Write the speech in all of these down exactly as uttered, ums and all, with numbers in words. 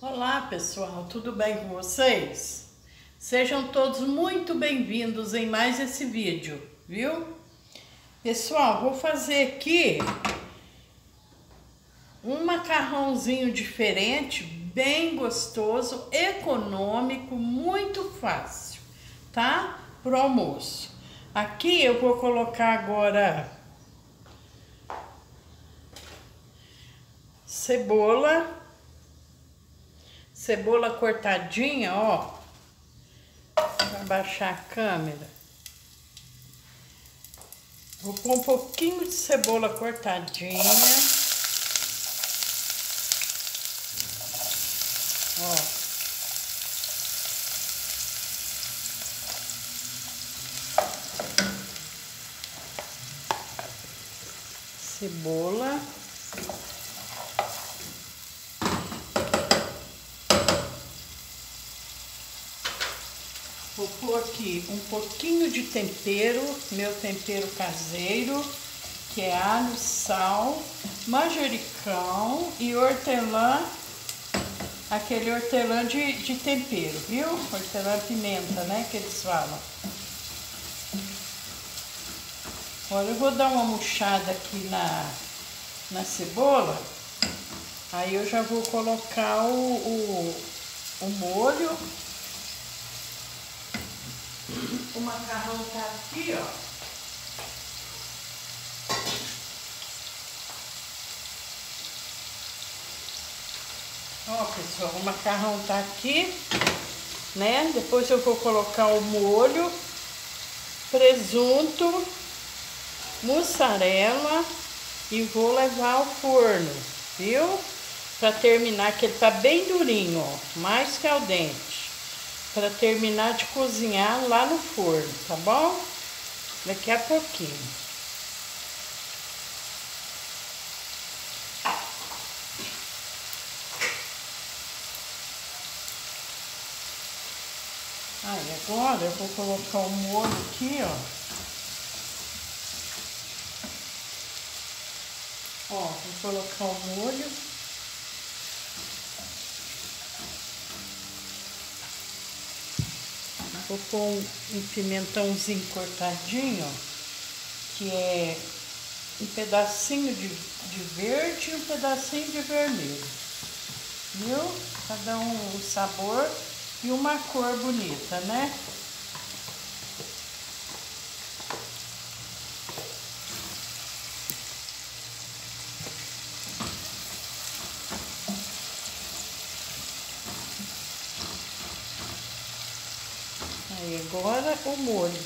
Olá pessoal, tudo bem com vocês? Sejam todos muito bem-vindos em mais esse vídeo, viu? Pessoal, vou fazer aqui um macarrãozinho diferente, bem gostoso, econômico, muito fácil, tá? Pro almoço. Aqui eu vou colocar agora cebola. Cebola cortadinha, ó. Vou abaixar a câmera. Vou pôr um pouquinho de cebola cortadinha. Ó. Cebola. Vou pôr aqui um pouquinho de tempero, meu tempero caseiro, que é alho, sal, manjericão e hortelã, aquele hortelã de, de tempero, viu? Hortelã pimenta, né, que eles falam. Agora eu vou dar uma murchada aqui na, na cebola, aí eu já vou colocar o, o, o molho. O macarrão tá aqui, ó. Ó, pessoal, o macarrão tá aqui, né? Depois eu vou colocar o molho, presunto, mussarela e vou levar ao forno, viu? Pra terminar, que ele tá bem durinho, ó, mais que al dente. Para terminar de cozinhar lá no forno, tá bom? Daqui a pouquinho. Aí agora eu vou colocar o molho aqui, ó. Ó, vou colocar o molho. Vou pôr um, um pimentãozinho cortadinho, que é um pedacinho de, de verde e um pedacinho de vermelho, viu? Cada um um sabor e uma cor bonita, né? Aí agora o molho.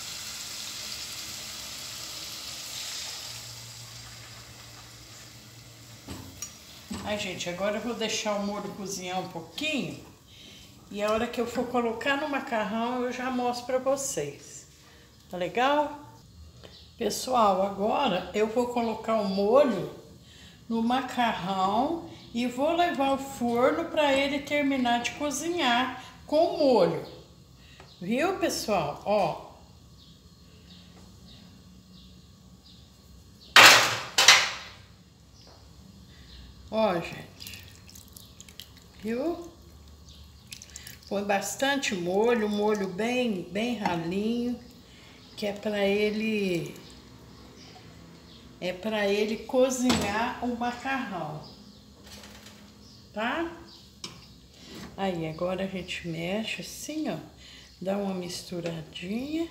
Aí, gente, agora eu vou deixar o molho cozinhar um pouquinho. E a hora que eu for colocar no macarrão, eu já mostro pra vocês. Tá legal? Pessoal, agora eu vou colocar o molho no macarrão e vou levar ao forno para ele terminar de cozinhar com o molho. Viu, pessoal? Ó. Ó, gente. Viu? Põe bastante molho, molho bem, bem ralinho, que é para ele é para ele cozinhar o macarrão. Tá? Aí agora a gente mexe assim, ó. Dá uma misturadinha.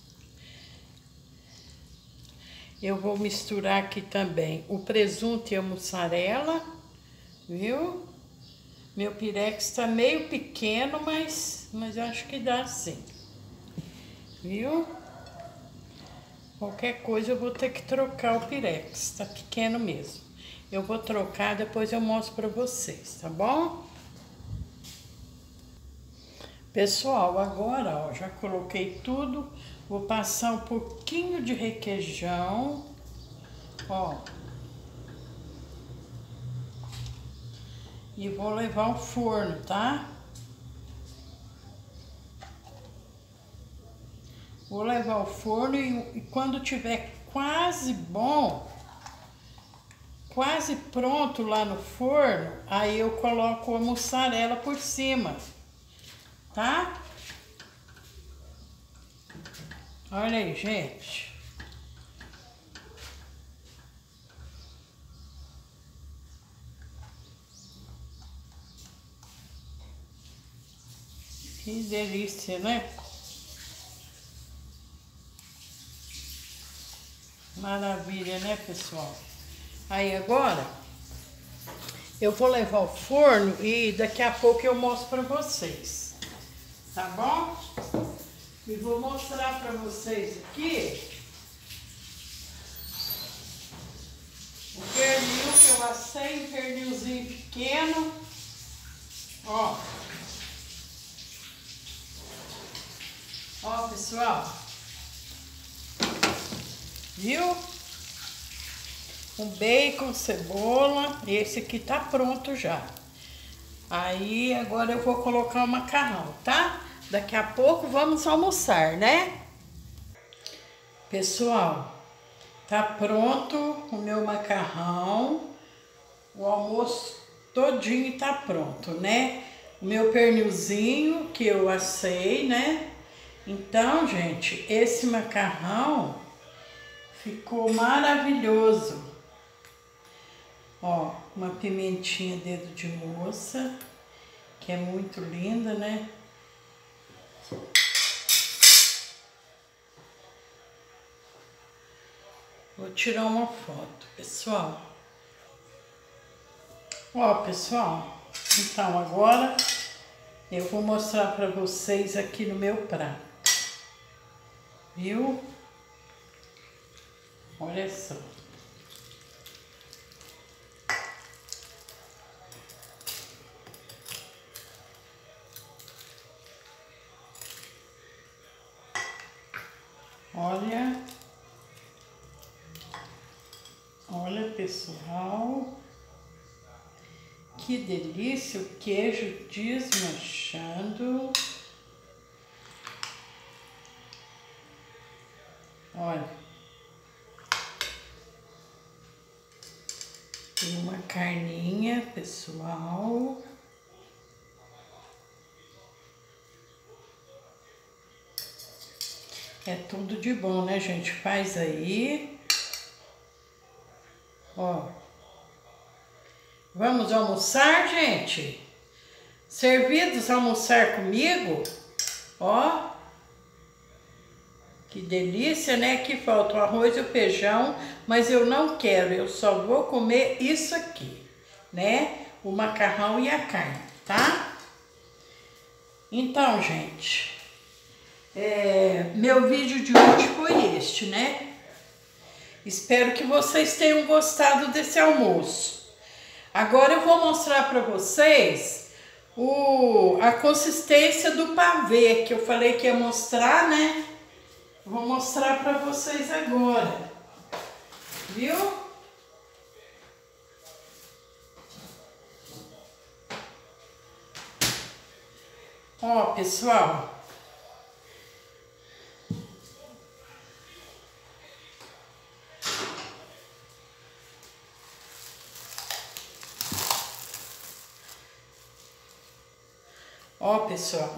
Eu vou misturar aqui também o presunto e a mussarela, viu? Meu pirex tá meio pequeno, mas, mas eu acho que dá sim, viu? Qualquer coisa eu vou ter que trocar o pirex, tá pequeno mesmo. Eu vou trocar, depois eu mostro pra vocês, tá bom? Pessoal, agora, ó, já coloquei tudo, vou passar um pouquinho de requeijão, ó. E vou levar ao forno, tá? Vou levar ao forno e, e quando tiver quase bom, quase pronto lá no forno, aí eu coloco a mussarela por cima, tá? Olha aí, gente. Que delícia, né? Maravilha, né, pessoal? Aí agora eu vou levar ao forno e daqui a pouco eu mostro pra vocês, tá bom? E vou mostrar pra vocês aqui o pernil que eu assei, um pernilzinho pequeno, ó. Ó, pessoal, viu? Um bacon, cebola, esse aqui tá pronto já. Aí agora eu vou colocar o macarrão, tá? Daqui a pouco vamos almoçar, né? Pessoal, tá pronto o meu macarrão. O almoço todinho tá pronto, né? O meu pernilzinho que eu assei, né? Então, gente, esse macarrão ficou maravilhoso. Ó, uma pimentinha dedo de moça, que é muito linda, né? Vou tirar uma foto, pessoal. Ó, pessoal, então agora eu vou mostrar para vocês aqui no meu prato. Viu? Olha só. Olha. Olha, pessoal. Que delícia, o queijo desmanchando. Olha. Tem uma carninha, pessoal. É tudo de bom, né, gente? Faz aí. Ó. Vamos almoçar, gente? Servidos a almoçar comigo? Ó. Que delícia, né? Aqui falta o arroz e o feijão, mas eu não quero. Eu só vou comer isso aqui, né? O macarrão e a carne, tá? Então, gente, é, meu vídeo de hoje foi este, né? Espero que vocês tenham gostado desse almoço. Agora eu vou mostrar para vocês o, a consistência do pavê, que eu falei que ia mostrar, né? Vou mostrar para vocês agora, viu? Ó, pessoal. Ó, pessoal.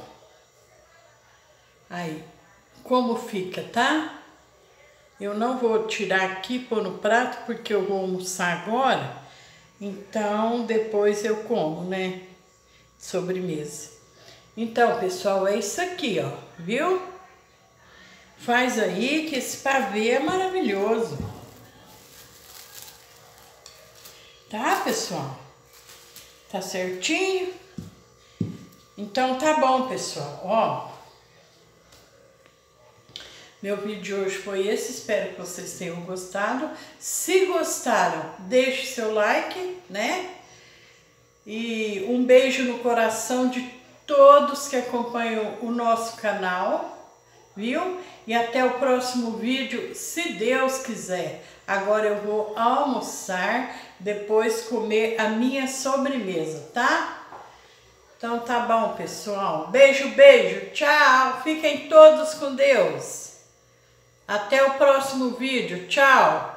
Aí, como fica, tá? Eu não vou tirar aqui, pôr no prato, porque eu vou almoçar agora. Então, depois eu como, né? Sobremesa. Então, pessoal, é isso aqui, ó. Viu? Faz aí que esse pavê é maravilhoso. Tá, pessoal? Tá certinho? Então, tá bom, pessoal. Ó. Meu vídeo de hoje foi esse, espero que vocês tenham gostado. Se gostaram, deixe seu like, né? E um beijo no coração de todos que acompanham o nosso canal, viu? E até o próximo vídeo, se Deus quiser. Agora eu vou almoçar, depois comer a minha sobremesa, tá? Então tá bom, pessoal. Beijo, beijo, tchau. Fiquem todos com Deus. Até o próximo vídeo. Tchau!